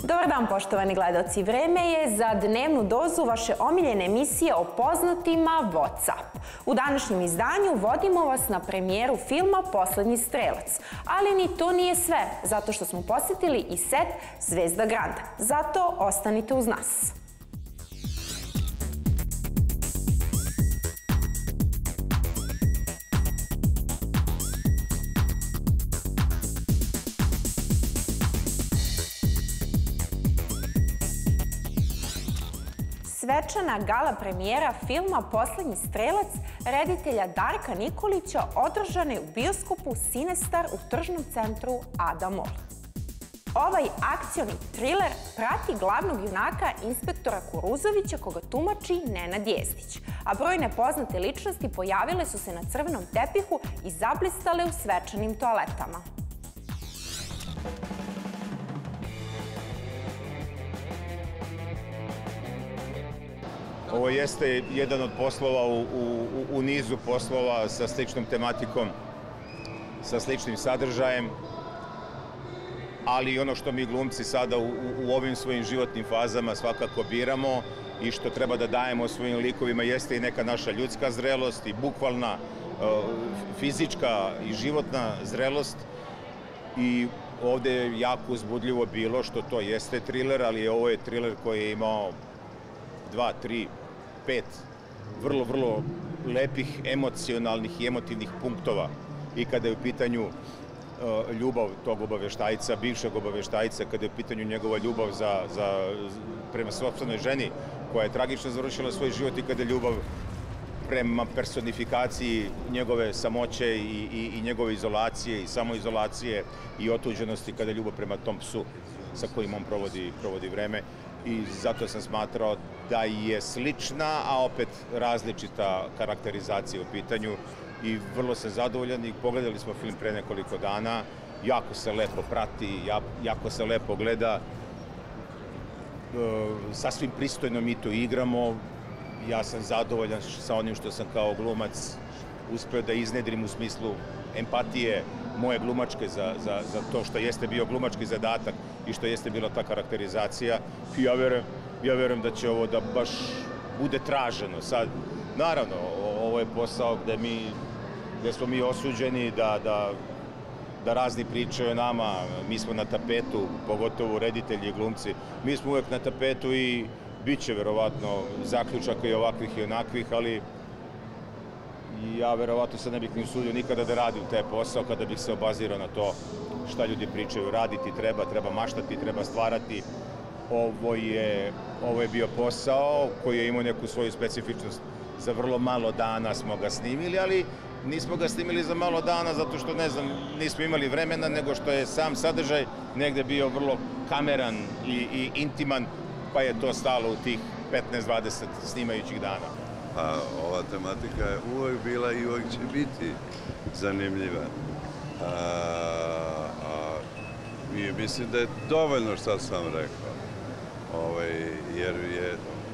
Dobar dan, poštovani gledaoci. Vreme je za dnevnu dozu vaše omiljene emisije o poznatima WhatsApp. U današnjem izdanju vodimo vas na premijeru filma Poslednji strelac. Ali ni to nije sve, zato što smo posjetili i set Zvezda Granda. Zato ostanite uz nas. Svečana gala premijera filma Poslednji strelac reditelja Darka Nikolića održana je u bioskopu Sinestar u tržnom centru Ada Mall. Ovaj akcioni triler prati glavnog junaka inspektora Kuruzovića koga tumači Nenad Jezdić, a brojne poznate ličnosti pojavile su se na crvenom tepihu i zablistale u svečanim toaletama. Ovo jeste jedan od poslova u nizu poslova sa sličnom tematikom, sa sličnim sadržajem, ali ono što mi glumci sada u ovim svojim životnim fazama svakako biramo i što treba da dajemo svojim likovima jeste i neka naša ljudska zrelost i bukvalna fizička i životna zrelost. I ovde je jako uzbudljivo bilo što to jeste triler, ali ovo je triler koji je imao 2, 3, 5 vrlo lepih emocionalnih i emotivnih punktova i kada je u pitanju ljubav tog obaveštajca, bivšeg obaveštajca, kada je u pitanju njegova ljubav prema sopstvenoj ženi koja je tragično završila svoj život i kada je ljubav prema personifikaciji njegove samoće i njegove izolacije i samoizolacije i otuđenosti, kada je ljubav prema tom psu sa kojim on provodi vreme. I zato sam smatrao da je slična, a opet različita karakterizacija u pitanju i vrlo sam zadovoljan i pogledali smo film pre nekoliko dana, jako se lepo prati, jako se lepo gleda, sasvim pristojno mi to igramo, ja sam zadovoljan sa onim što sam kao glumac uspeo da iznedrim u smislu empatije moje glumačke za to što jeste bio glumački zadatak i što jeste bila ta karakterizacija. I ja verujem da će ovo da baš bude traženo. Sad, naravno, ovo je posao gde smo mi osuđeni da razni pričaju o nama. Mi smo na tapetu, pogotovo reditelji i glumci. Mi smo uvek na tapetu i bit će verovatno zaključaka i ovakvih i onakvih, ali ja verovatno se ne bih ni usudio nikada da radim taj posao kada bih se obazirao na to šta ljudi pričaju. Raditi treba maštati, treba stvarati. Ovo je bio posao koji je imao neku svoju specifičnost. Za vrlo malo dana smo ga snimili, ali nismo ga snimili za malo dana zato što, ne znam, nismo imali vremena, nego što je sam sadržaj negde bio vrlo kameran i intiman, pa je to stalo u tih 15-20 snimajućih dana. Pa ova tematika je uvek bila i uvek će biti zanimljiva. Mislim da je dovoljno što sam rekao, jer je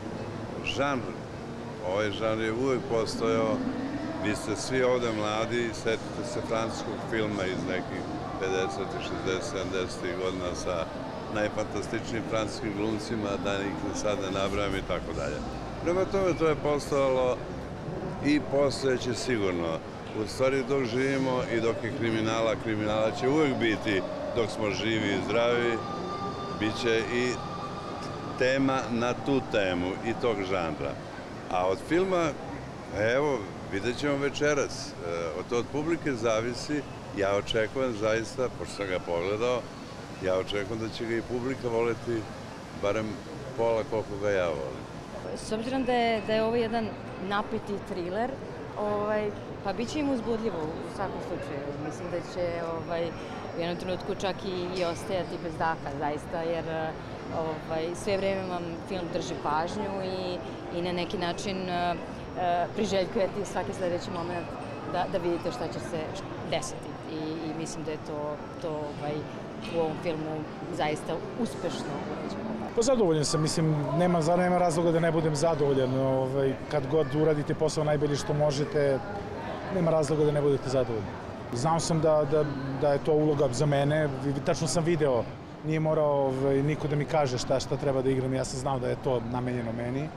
ovaj žanr je uvek postojao. Vi ste svi ovde mladi, setite se francuskog filma iz nekih 50. 60. 70. godina sa najfantastičnijim francuskim glumcima, da ih sad ne nabrajam i tako dalje. Prema tome, to je postojalo i postojeće sigurno. U stvari, dok živimo i dok je kriminala će uvek biti, dok smo živi i zdravi, bit će i tema na tu temu i tog žanra. A od filma, evo, vidjet ćemo večeras. To od publike zavisi. Ja očekujem zaista, pošto sam ga pogledao, ja očekujem da će ga i publika voleti barem pola koliko ga ja volim. S obzirom da je ovo jedan napeti triler, pa bit će im uzbudljivo u svakom slučaju. Mislim da će u jednom trenutku čak i ostajati bez daha, zaista, jer sve vreme vam film drži pažnju i na neki način priželjkujete svaki sledeći moment da vidite šta će se desiti. I mislim da je to u ovom filmu zaista uspešno urađeno. Pa zadovoljan sam, mislim, nema razloga da ne budem zadovoljan. Kad god uradite posao najbolje što možete, nema razloga da ne budete zadovoljni. Znao sam da je to uloga za mene, tačno sam video nije morao niko da mi kaže šta treba da igram, ja sam znao da je to namenjeno meni.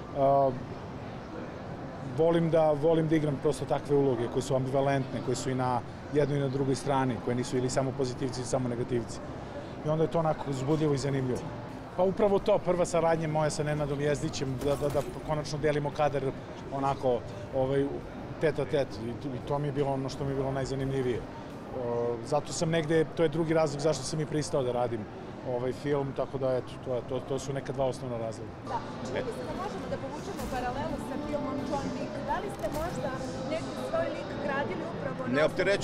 Volim da igram prosto takve uloge koje su ambivalentne, koje su i na jednoj i na drugoj strani, koje nisu ili samo pozitivci ili samo negativci. I onda je to onako uzbudljivo i zanimljivo. Pa upravo to, prva saradnja moja sa Nenadom Jezdićem, da konačno delimo kadar onako tet a tet. I to mi je bilo ono što mi je bilo najzanimljivije. Zato sam negde, to je drugi razlog zašto sam i pristao da radim ovaj film, tako da eto, to su neka dva osnovna razloga. Da, čini mi se da možemo da povučemo paralelu sa filmom John Wick. Da li ste možda neki svoj lik gradili upravo na...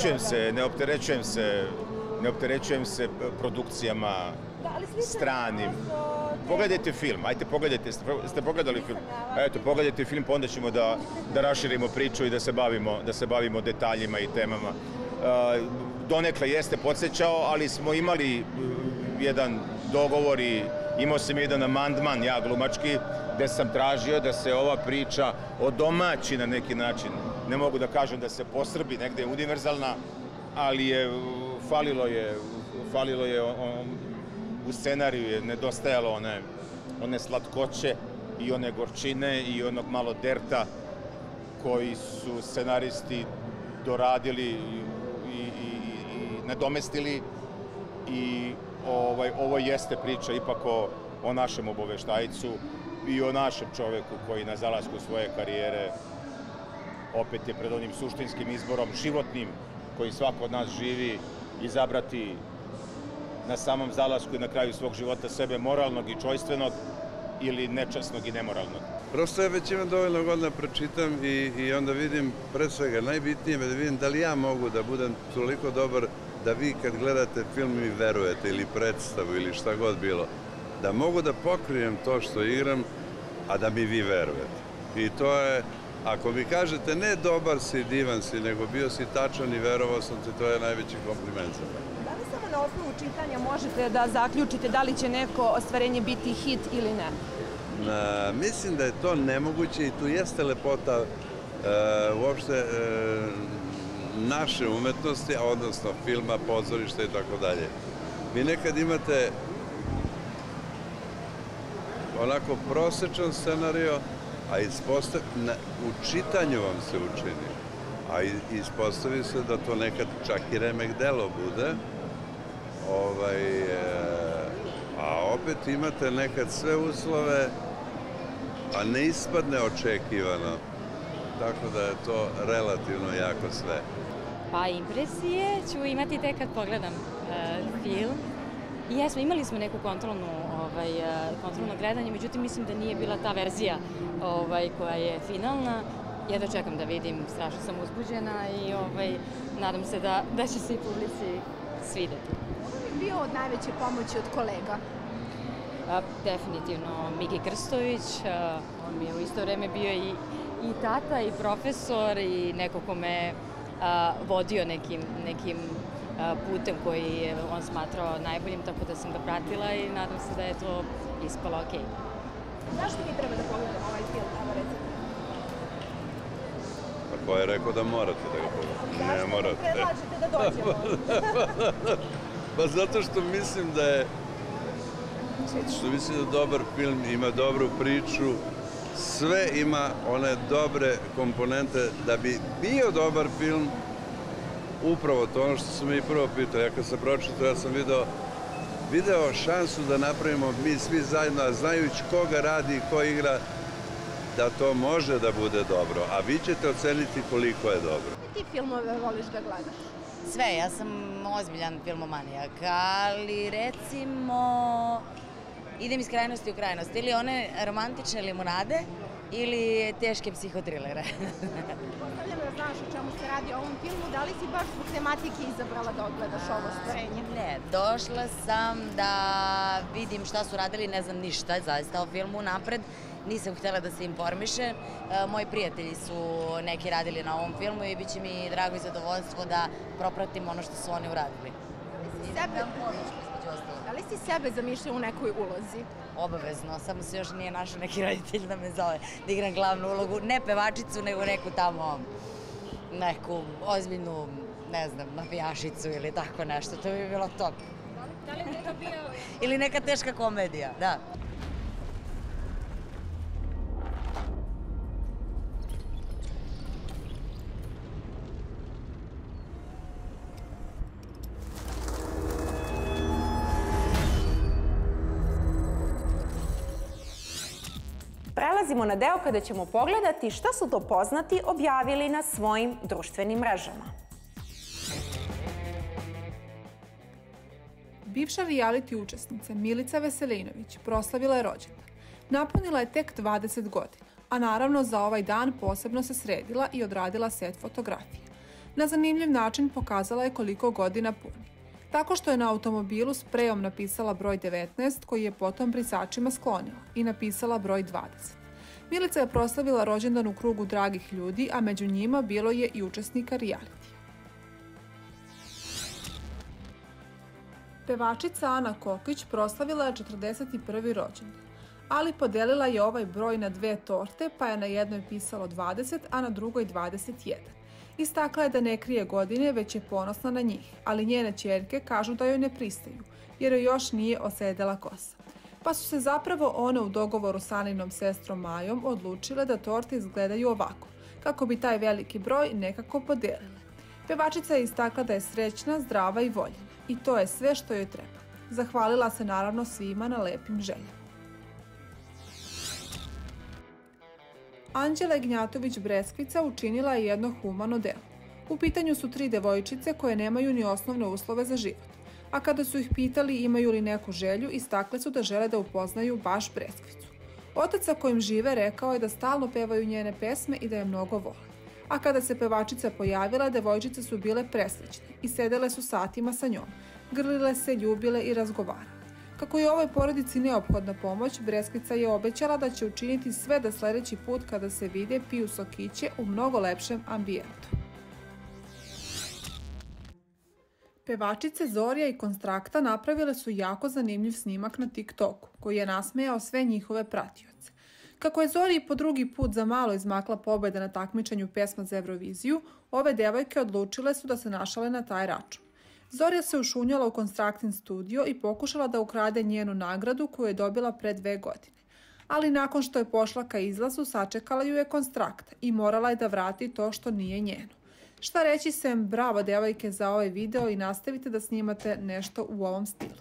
Ne opterećujem se produkcijama stranim. Pogledajte film, ajte pogledajte, ste pogledali film? Eto, pogledajte film, pa onda ćemo da raširimo priču i da se bavimo detaljima i temama. Donekle jeste podsjećao, ali smo imali jedan dogovor i imao sam jedan amandman, ja glumački, gde sam tražio da se ova priča odomaći na neki način. Ne mogu da kažem da se posrbi, negde je univerzalna, ali je falilo je u scenariju je nedostajalo one slatkoće i one gorčine i onog malo derta koji su scenaristi doradili i nadomestili i ovo jeste priča ipak o našem obaveštajcu i o našem čoveku koji na zalasku svoje karijere opet je pred onim suštinskim izborom, životnim, koji svako od nas živi, izabrati na samom zalasku i na kraju svog života sebe moralnog i čojstvenog ili nečasnog i nemoralnog. Prosto ja već imam dovoljno godina pročitam i onda vidim, pre svega, najbitnije je da vidim da li ja mogu da budem toliko dobar da vi kad gledate film mi verujete ili predstavu ili šta god bilo, da mogu da pokrijem to što igram, a da mi vi verujete. I to je, ako mi kažete ne dobar si, divan si, nego bio si tačan i verovao sam te, to je najveći kompliment za mene. Da li samo na osnovu čitanja možete da zaključite da li će neko ostvarenje biti hit ili ne? Mislim da je to nemoguće i tu jeste lepota uopšte naše umetnosti, odnosno filma, pozorišta i tako dalje. Vi nekad imate onako prosečan scenario, a u čitanju vam se učini, a ispostavi se da to nekad čak i remek delo bude, a opet imate nekad sve uslove, a ne ispadne očekivano, tako da je to relativno jako sve. Pa impresije ću imati tek kad pogledam film. I jesmo, imali smo neku kontrolno gledanje, međutim mislim da nije bila ta verzija koja je finalna. Jedva čekam da vidim, strašno sam uzbuđena i nadam se da će se i publici svideti. Ko je bio od najveće pomoći od kolega? Definitivno Miki Krstović, on mi je u isto vreme bio i tata i profesor i neko ko me vodio nekim putem koji je on smatrao najboljim, tako da sam ga pratila i nadam se da je to ispalo okej. Zašto mi treba da pogledamo ovaj film? Evo recite. Pa ko je rekao da morate da ga pogledate? Ne morate. Zašto predlažete da dođemo? Pa zato što mislim da je dobar film, ima dobru priču, sve ima one dobre komponente da bi bio dobar film. Upravo to ono što su mi prvo pitali. Ja kad sam pročitao, ja sam video šansu da napravimo mi svi zajedno, a znajući koga radi i ko igra, da to može da bude dobro. A vi ćete oceniti koliko je dobro. Ti filmove voliš da gledaš? Sve, ja sam ozbiljan filmomanijak, ali recimo idem iz krajnosti u krajnost. Ili one romantične limunade, ili teške psihotrilere. Postavljam da znaš o čemu se radi o ovom filmu, da li si baš zbog tematike izabrala da odgledaš ovo stvarenje? Ne, došla sam da vidim šta su radili, ne znam ništa zaista o filmu napred. Nisam htjela da se informišem. Moji prijatelji su neki radili na ovom filmu i bit će mi drago i zadovoljstvo da propratim ono što su oni uradili. Da li si sebe zamišljao u nekoj ulozi? Obavezno, samo se još nije našao neki roditelj da me zove da igram glavnu ulogu, ne pevačicu, nego neku tamo, neku ozbiljnu, ne znam, mafijašicu ili tako nešto, to bi bilo top. Da li bi to bio ili neka teška komedija, da. Prelazimo na deo kada ćemo pogledati šta su to poznati objavili na svojim društvenim mrežama. Bivša reality učesnica Milica Veselinović proslavila je rođendan. Napunila je tek 20 godina, a naravno za ovaj dan posebno se sredila i odradila set fotografija. Na zanimljiv način pokazala je koliko godina puni. Tako što je na automobilu sprejom napisala broj 19, koji je potom brisačima sklonila i napisala broj 20. Milica je proslavila rođendan u krugu dragih ljudi, a među njima bilo je i učesnika reality. Pevačica Ana Kokić proslavila je 41. rođendan, ali podelila je ovaj broj na 2 torte, pa je na jednoj pisalo 20, a na drugoj 21. Istakla je da ne krije godine, već je ponosna na njih, ali njene ćerke kažu da joj ne pristaju, jer joj još nije osedela kosa. Pa su se zapravo one u dogovoru s Aninom sestrom Majom odlučile da torte izgledaju ovako, kako bi taj veliki broj nekako podelile. Pevačica je istakla da je srećna, zdrava i voljena. I to je sve što joj treba. Zahvalila se naravno svima na lepim željama. Anđela Ignjatović-Breskvica učinila je jedno humano delo. U pitanju su 3 devojčice koje nemaju ni osnovne uslove za život. A kada su ih pitali imaju li neku želju, istakle su da žele da upoznaju baš Breskvicu. Otac sa kojim žive rekao je da stalno pevaju njene pesme i da je mnogo vole. A kada se pevačica pojavila, devojčice su bile presrećne i sedele su satima sa njom. Grlile se, ljubile i razgovarale. Kako je ovoj porodici neophodna pomoć, Breskvica je obećala da će učiniti sve da sledeći put kada se vide piju sokiće u mnogo lepšem ambijentu. Pevačice Zorija i Konstrakta napravile su jako zanimljiv snimak na TikToku, koji je nasmejao sve njihove pratioce. Kako je Zoriji po drugi put za malo izmakla pobjeda na takmičenju pesma za Euroviziju, ove devojke odlučile su da se našale na taj račun. Zorija se ušunjala u Konstraktin studio i pokušala da ukrade njenu nagradu koju je dobila pre 2 godine. Ali nakon što je pošla ka izlazu, sačekala ju je Konstrakta i morala je da vrati to što nije njeno. Šta reći sem bravo devojke za ovaj video i nastavite da snimate nešto u ovom stilu.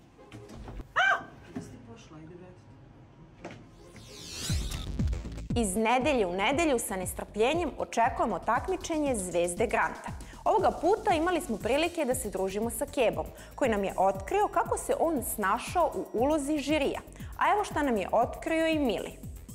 Iz nedelje u nedelju sa nestrpljenjem očekujemo takmičenje Zvezde Granta. Ovoga puta imali smo prilike da se družimo sa Kebom, koji nam je otkrio kako se on snašao u ulozi žirija. A evo šta nam je otkrio i Mili.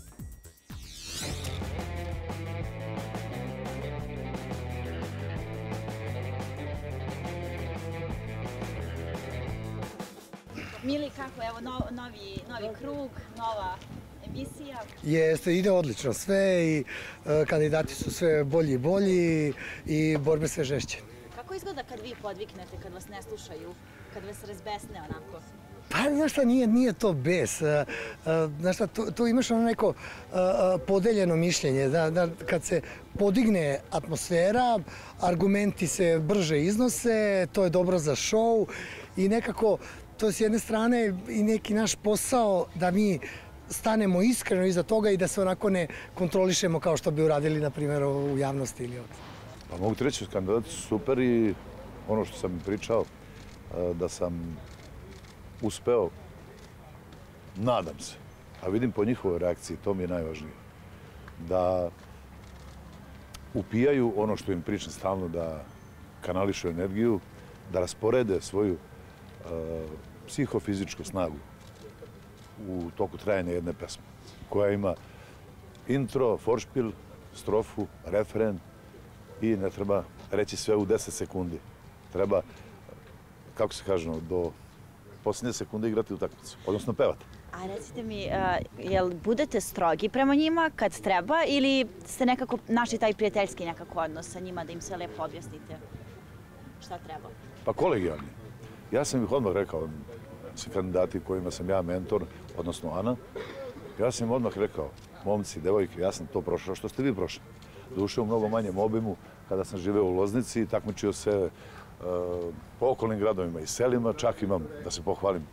Mili, kako, evo, novi krug, nova emisija? Jeste, ide odlično sve i kandidati su sve bolji i bolji i borbe sve žešće. Kako izgleda kad vi podviknete, kad vas ne slušaju, kad vas razbesne onako? Pa, znaš šta, nije to bes. Znaš šta, tu imaš ono neko podeljeno mišljenje. Kad se podigne atmosfera, argumenti se brže iznose, to je dobro za show i nekako to je s jedne strane i neki naš posao da mi stanemo iskreno iza toga i da se onako ne kontrolišemo kao što bi uradili, na primjer, u javnosti ili ovdje. Pa mogu ti reći, kandidati su super i ono što sam pričao, da sam uspeo, nadam se, a vidim po njihovoj reakciji, to mi je najvažnije, da upijaju ono što im pričam stalno, da kanališu energiju, da rasporede svoju psihofizičku snagu u toku trajanja jedne pesme, koja ima intro, foršpil, strofu, refren i ne treba reći sve u 10 sekundi. Treba, kako se kaže, do posljednje sekunde igrati utakmicu, odnosno pevati. A recite mi, jel budete strogi prema njima kad treba ili ste nekako našli taj prijateljski nekako odnos sa njima da im sve lepo objasnite šta treba? Pa kolegijalni. Ja sam ih odmah rekao, sa kandidati kojima sam ja mentor, odnosno Ana, ja sam im odmah rekao, momci, devojke, ja sam to prošao što ste vi prošli. Duše u mnogo manjem obimu, kada sam živeo u Loznici, takmičio se po okolnim gradovima i selima, čak imam, da se pohvalim,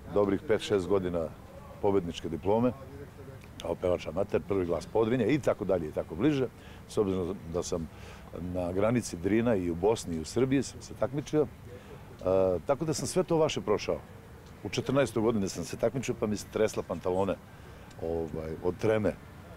dobrih 5-6 godina pobedničke diplome, kao pevač amater, prvi glas Podrinja i tako dalje i tako bliže. S obzirom da sam na granici Drina i u Bosni i u Srbiji sam se takmičio. Tako da sam sve to vaše prošao. U 14. godine sam se takmičio pa mi se tresla pantalone od treme.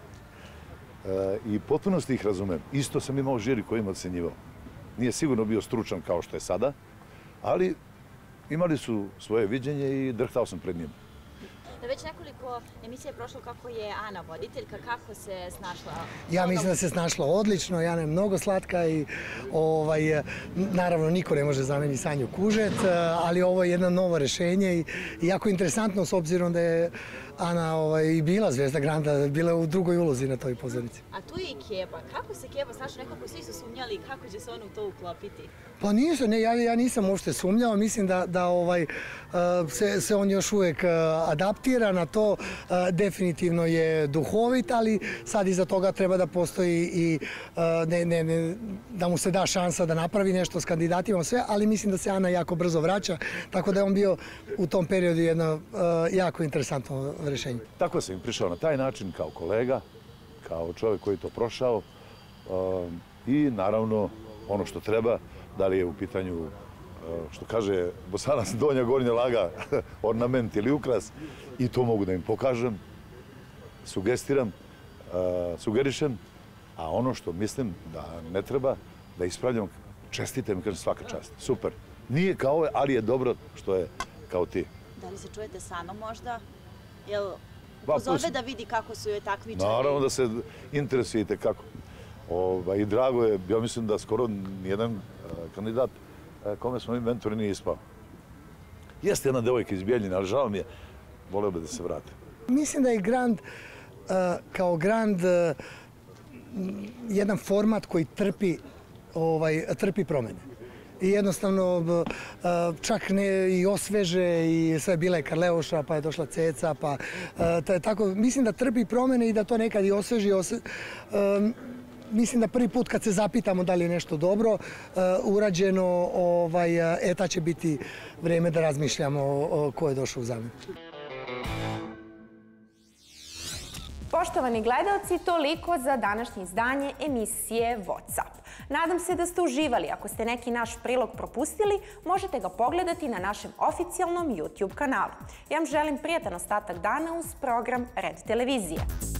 I potpunosti ih razumem. Isto sam imao žiri koji im ocenjivao. Nije sigurno bio stručan kao što je sada, ali imali su svoje viđenje i drhtao sam pred njim. Već nekoliko emisija je prošlo kako je Ana voditeljka, kako se snašla? Ja mislim da se snašla odlično, Ana je mnogo slatka i naravno niko ne može zameniti Sanju Kužet, ali ovo je jedno novo rešenje i jako interesantno s obzirom da je Ana i bila zvezda Granda, bila u drugoj ulozi na toj pozornici. A tu je i Keba. Kako se Keba snašla? Nekako svi su sumnjali kako će se on u to uklopiti? Pa ja nisam uopšte sumnjao, mislim da se on još uvek adaptira na to, definitivno je duhovit, ali sad iza toga treba da postoji i da mu se da šansa da napravi nešto s kandidatima, sve, ali mislim da se Ana jako brzo vraća, tako da je on bio u tom periodu jedno jako interesantno rešenje. Tako sam im prišao na taj način kao kolega, kao čovjek koji je to prošao i naravno ono što treba, da li je u pitanju, što kaže Bosanac, donja gornja laga, ornament ili ukras, i to mogu da im pokažem, sugerišem, a ono što mislim da ne treba, da ispravljam, čestite mi, kažem, svaka čast. Super. Nije kao ovo, ali je dobro što je kao ti. Da li se čujete sa Anom možda? Jel pozove da vidi kako su joj takmičari? Naravno da se interesujete kako. I drago je, ja mislim da skoro nijedan kandidat kome smo mi mentori nije ispao. Jeste jedna devojka iz Bijeljine, ali žao mi je, voleo bi da se vrati. Mislim da je Grand kao Grand jedan format koji trpi promene. I jednostavno čak i osveže i sve bila je Karleuša, pa je došla Ceca, pa tako. Mislim da trpi promene i da to nekad i osveži. Mislim da prvi put kad se zapitamo da li je nešto dobro urađeno, tad će biti vreme da razmišljamo ko je došao u zamenu. Poštovani gledaoci, toliko za današnje izdanje emisije WhatsApp. Nadam se da ste uživali. Ako ste neki naš prilog propustili, možete ga pogledati na našem oficijalnom YouTube kanalu. Ja vam želim prijatan ostatak dana uz program Red televizije.